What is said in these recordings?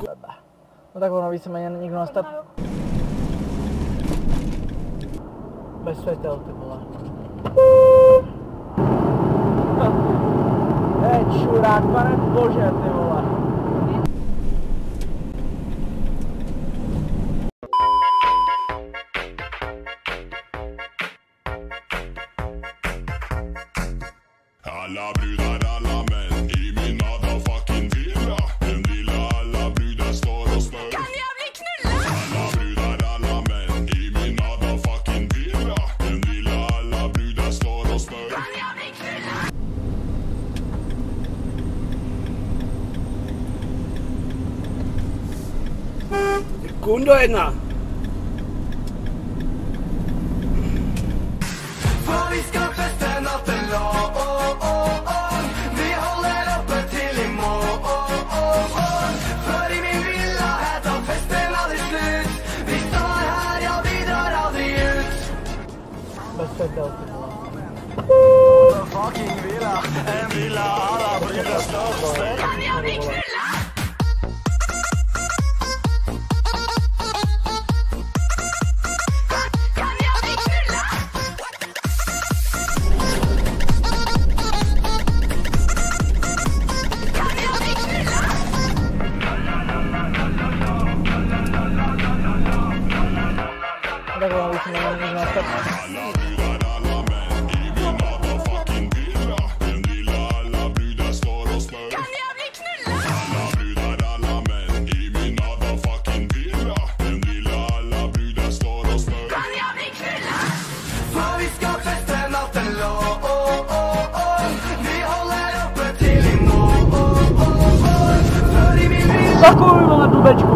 No tak ono víceméně nikdo na start. Bez světel, ty vole. Čurák, pane bože, ty vole. Alla brudar, alla män i min motherfucking villa. Den lilla alla brudar står och spör. Kan jag bli knullad? Alla brudar, alla män i min motherfucking villa. Den lilla alla brudar står och spör. Kan jag bli knullad? Kundo jedna. För vi ska festa natten lång. Vi håller uppe till imorgon. För i min villa här tar festen aldrig slut. Vi stannar här, ja vi drar aldrig ut. Bez světel, ty vole. Fucking villa, en villa alla brudar står och spör. Kan jag bli knullad? Tak ono víceméně nikdo na start. Alla brudar, alla män i min motherfucking villa. Den lilla alla brudar står och spör. Kan jag bli knullad? Alla brudar, alla män i min motherfucking villa. Den lilla alla brudar står och spör. Kan jag bli knullad? För vi ska festa natten lång. Vi håller uppe till imorgon. För i min villa Takový vole blbečku.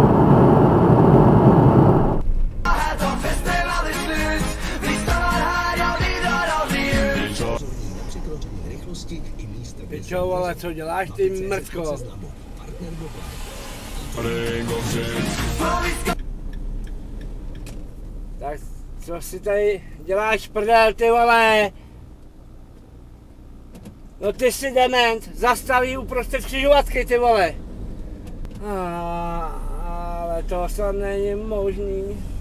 här tar festen aldrig slut. Vi stannar här, ja vi drar aldrig ut. Pičo, vole, co děláš ty mrtko? För vi ska Tak co si tady děláš prdel, ty vole? No ty jsi dement, zastaví uprostřed křižovatky, ty vole. Ale to snad není možný.